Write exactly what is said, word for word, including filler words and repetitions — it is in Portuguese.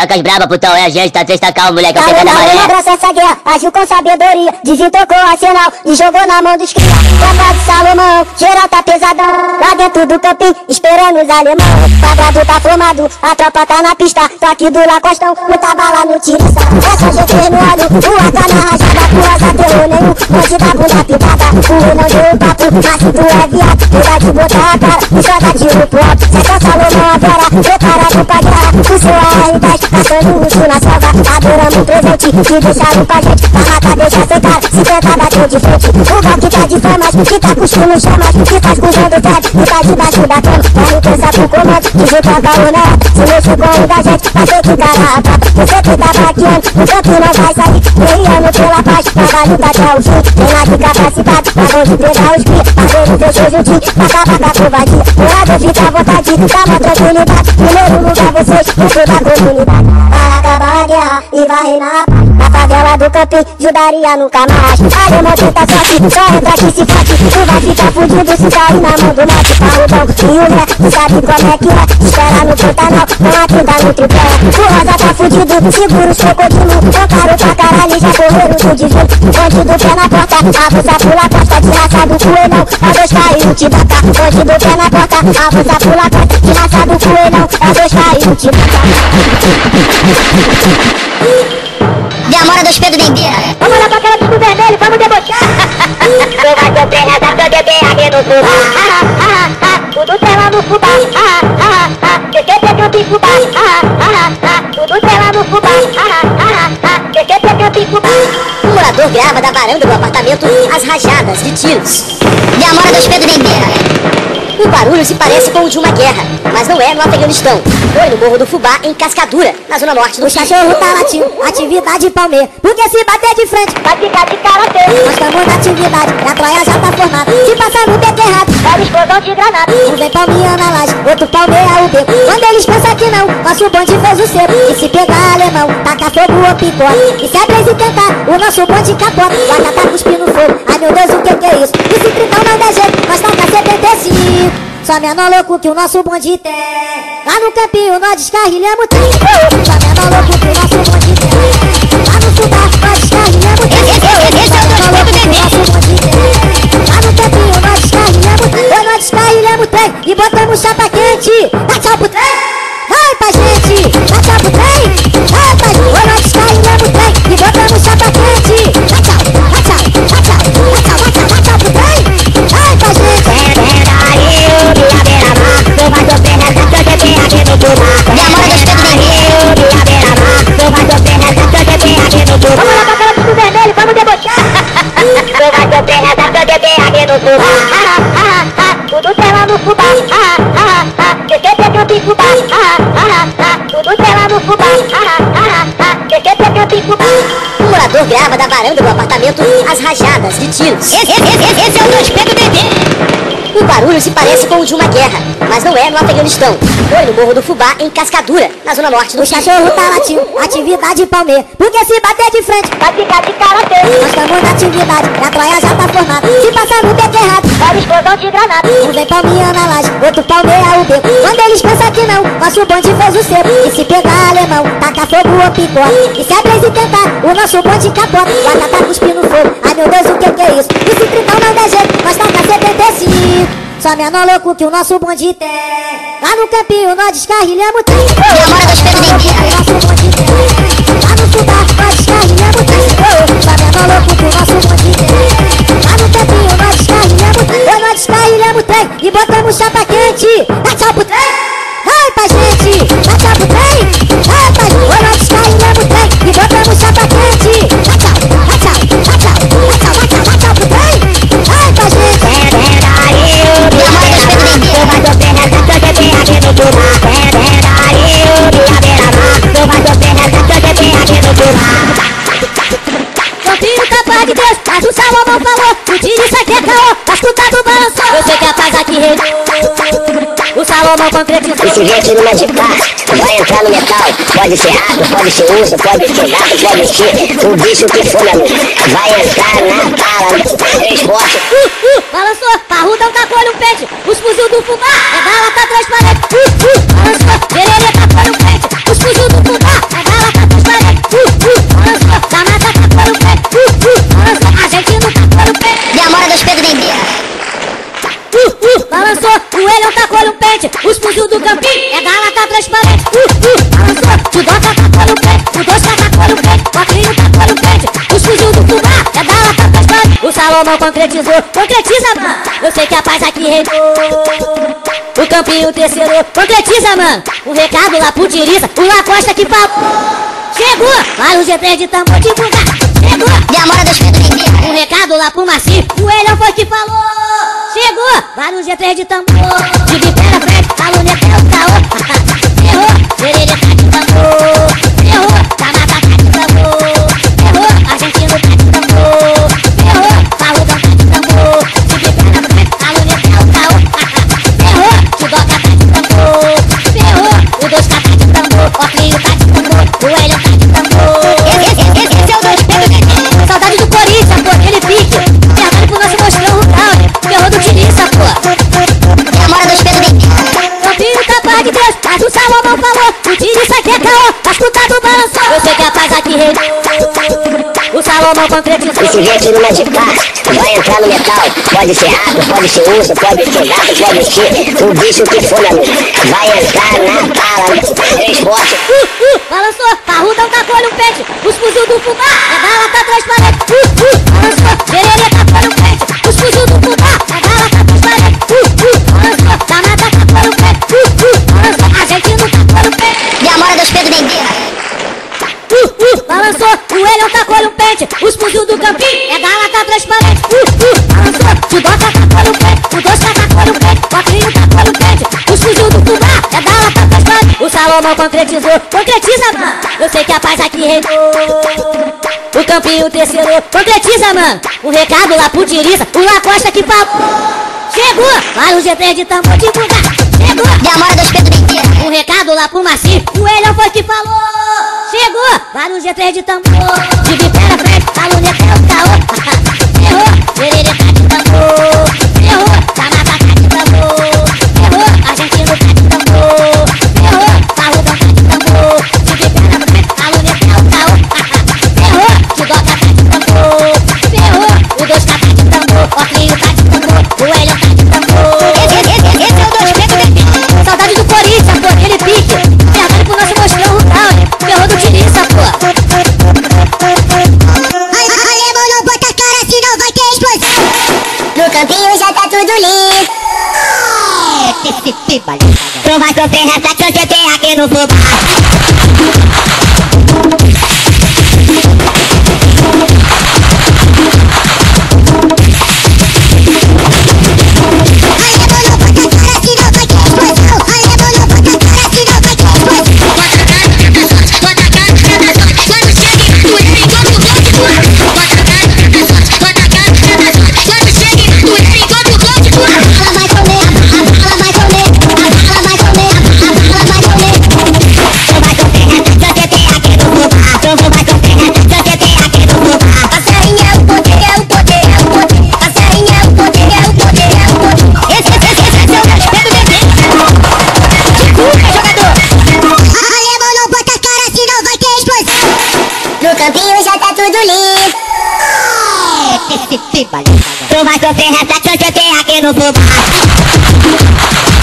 Taca as braba, putão, é a gente, tá três, tá calmo, moleque, eu Tá pegando a uma maré. abraça essa guerra, agiu com sabedoria, desintrocou o arsenal e jogou na mão dos cria. Tropa de Salomão, geral tá pesadão, lá dentro do campinho, esperando os alemão. Quadrado tá formado, a tropa tá na pista, tô aqui do Lacostão, muita bala no tiro. Essa G T no olho, o A tá na rajada, porra, terror nenhum, pode dar bunda pintada. O rei não deu papo, mas se tu é viado, tu vai te botar a cara e só dá tiro pro alto. Cê tá Salomão agora, preparado pra guerra, o seu R dez, passando urso na selva, adorando o presente, te deixaram com a gente, pra matar deixa sem cara, se tentar bater de frente. O gol que tá de famas, que tá cuspindo chamas, que tá escondendo o dread, e tá debaixo da cama. R pensa pro comando, diz o cavalo né, se mexe com o da gente, vai ter que encarar a pata. Você que tá vaqueando, o canto não vai sair, guerreando pela paz, trabalho tá até o fim. Tem lá de capacidade, pra onde pegar os guias, parceiro fechou juntinho, pra acabar com a covardia. O lado fica à vontade, dá uma tranquilidade, primeiro lugar vocês, dentro da comunidade. Vai acabar a guerra e vai reinar a paz, na favela do campinho, judaria nunca mais. Alemão tenta sorte, só entra aqui se forte, tu vai ficar fudido se cair na mão do norte. Parrudão e o Lé, tu sabe como é que é, espera no Pantanal, com a trinta no tripé. O Rosa tá fudido, segura os crocodilos, cantaram pra caralho, já correram do divino. Ponte do pé na porta, avança pula a costa, de raça do coelhão, é dois caiu, te dá cá. Ponte do pé na porta, avança pula a costa, de raça do coelhão, é dois caiu, te dá cá. Demora dos Pedro Dendeira. Vamos lá pra aquela disco vermelho, vamos debochar. Tu vai sofrer essa teu D B aqui no fubá. Tudo tela no fubá. Que que pega o fubá. Tudo tela no fubá. Que que pega o fubá. O morador grava da varanda do apartamento as rajadas de tiros. Demora dos Pedro Dendeira. O barulho se parece com o de uma guerra, mas não é no Afeganistão. Foi no Morro do Fubá, em Cascadura, na zona norte do O cachorro tá latindo, atividade palmeira, porque se bater de frente, vai ficar de cara feia. Nós estamos na atividade, e a troia já tá formada. Se passar no beco errado, é explosão de granada. Um vem palmeia na laje, outro palmeia o beco. Quando eles pensam que não, nosso bonde fez o cerco. E se pegar alemão, taca fogo ou picote. E se a Blaze tentar, o nosso bonde capota. O Aka tá cuspindo fogo, ai meu Deus, o que que é isso? E se trincar não der jeito, nós taca setenta e cinco. Só menor louco que o nosso bonde tem. Lá no campinho nós descarrilhamos trem. Só menor louco que o nosso bonde tem. Lá no Fubá nós descarrilhamos trem. Só menor louco que o nosso bonde tem. Lá no campinho nós descarrilhamos trem. Oi, nós descarrilhamos trem e botamos chapa quente. Dá tchau pro trem. Vai pra gente. Dá tchau pro trem. Vai pra gente. Oi, nós descarrilhamos trem e botamos chapa quente. Dá tchau, dá tchau, dá tchau, dá tchau, dá tchau, dá tchau pro trem. Vai pra gente. Tu vai sofrer nessa teu D B aqui no Fubá. Demora dos Pedro Dendeira. Tu vai sofrer nessa teu D B aqui no Fubá. Vamos lá pra aquela disco vermelho, vamos debochar. Tu vai sofrer nessa teu D B aqui no Fubá. Tudo tela no Fubá. Que que pega o Fubá. Tudo tela no Fubá. Que que pega o Fubá. O morador grava da varanda do apartamento as rajadas de tiros. Esse, esse, esse, esse é o dos Pedro Dendeira. O barulho se parece com o de uma guerra, mas não é no Afeganistão. Foi no Morro do Fubá, em Cascadura, na zona norte do O cachorro tá latindo, atividade palmeira, porque se bater de frente, vai ficar de cara feia. Nós estamos na atividade, e a troia já tá formada. Se passar no beco errado, é explosão de granada. Um vem palmeia na laje, outro palmeia o beco. Quando eles pensam que não, nosso bonde fez o cerco. E se pegar alemão, taca fogo ou picote. E se a Blaze tentar, o nosso bonde capota. O Aka tá cuspindo fogo, ai meu Deus, o que que é isso? E se trincar não der jeito, nós taca setenta e cinco. Só menor louco que o nosso bonde tem. Lá no campinho nós descarrilhamos trem. Demora dos Pedro Dendeira. Nosso bonde tem. Lá no Fubá nós descarrilhamos trem. Só menor louco que o nosso bonde tem. Lá no campinho nós descarrilhamos trem. Oi, nós descarrilhamos trem e botamos chapa quente. Dá tchau pro trem. Vai pra gente. Dá tchau pro trem. Vai pra gente. Oi, nós descarrilhamos trem e botamos chapa quente. Dá tchau, dá tchau, dá tchau, dá tchau, dá tchau, dá tchau pro trem. Vai pra gente. Demora dos Pedro Dendeira. Tu vai sofrer nessa teu D B aqui no Fubá. É verdade, o minha beira-mar. Tu vai sofrer nessa teu D B aqui no Fubá. Confio capaz de Deus, mas o Salomão falou. O tiro isso aqui é caô, mas tu tá do balançou. Eu sei que a paz aqui reinou. O Salomão concretizou. Esse jeito não é de paz, vai entrar no metal. Pode ser rato, pode ser urso, pode ser gato, pode ser o bicho que for, meu amigo. Vai entrar na bala, três fortes. Uh, uh, balançou, parrudão tacou no pente. Os fuzil do Fubá, é bala tá transparente. Uh, uh, balançou, pererê tacou no pente. Os fuzil do Fubá, é campinho é da lata transparente. Uh, uh, balançou, te bota tacou no peito. O dois tacou no peito, o Cocrinho tacou no peito. Os fuzil do fubá é da lata transparente. O Salomão concretizou, concretiza, mano. Eu sei que a paz aqui reinou. O campinho terceiro, concretiza, mano. Um recado lá pro Tiriça, o Lacosta que falou. Chegou, vai o G três de tambor de bugar. Chegou, Demora dos Pedro Bentinho. um recado lá pro Maci, o Elhão foi que falou. Chegou, vai no G três de tambor. De bipé na frente, aluno é o caô. Errou, Serelha tá de tambor. Errou, Camata tá de tambor. Errou, Argentino tá de tambor. Errou, Parrudão tá de tambor. De bipé na frente, aluno é o caô. Errou, Tidoca tá de tambor. Errou, o dois K tá de tambor. O Cocrinho tá de tambor. O Elhão tá de tambor. Esse, esse, esse, esse é o dois Pedro Bentinho. Saudade do Corinthians, pô, aquele pique. Verdade pro nosso mostrão rural, ferrou do Tiriça, pô. Demora dos Pedro Bentinho. Campinho capaz de Deus, mas o Salomão falou. O Tiriça aqui é caô, mas escutado balançou. Eu sei que a paz aqui reinou. O Salomão concretizou. E se vier aqui no Magicar, vai entrar no metal. Pode ser rato, pode ser urso, pode ser gato, pode ser o bicho que for, meu amigo. Vai entrar na bala, três botes. Uh, uh, balançou, Parrudão tacou no pente. Os fuzil do fubá é da lata transparente. Uh, uh, balançou, Serelha tacou no pente. Os fuzil do fubá é da lata transparente. Uh, uh, balançou, Camata tacou no pente. Uh, uh, balançou, Argentino tacou no pente. Demora dos Pedro Bentinho. Uh, uh, balançou, o Elhão tacou no pente. Os fuzil do campinho é da lata transparente. Uh, uh, balançou, Tidoca tacou no pente. O dois K tacou no pente, o Cocrinho tacou no pente. Os fuzil do fubá é da lata transparente. O Salomão concretizou, concretiza, mano. Eu sei que a paz aqui reinou. O campinho terceiro, concretiza, mano. Um recado lá pro Tiriça, o Lacosta que falou. Chegou, vai o G três de tambor de bugar. Chegou, Demora dos Pedro Bentinho. um recado lá pro Maci, o Elhão foi que falou. Chegou, vai no G três de tambor. De bipé na frente, aluno é o caô. Errou, Serelha tá de tambor. Errou, Camata tá de tambor. Errou, Argentino tá de tambor. Errou, Parrudão tá de tambor. De bipé na frente, aluno é o caô. Errou, Tidoca tá de tambor. Errou, o dois K tá de tambor. O Cocrinho tá de tambor. O Elhão tá de tambor. Esse, esse, esse, esse é o dois Pedro Bentinho. Saudade do Corinthians, pô, aquele pique. Verdade pro nosso mostrão rural, ferrou do Tiriça, pô. Alemão, não bota a cara, senão vai ter explosão. No campinho já tá tudo lindo. Tu vai sofrer reflexão, você tem aqui no fubá. Tu vai sofrer reflexão, você tem aqui no fubá.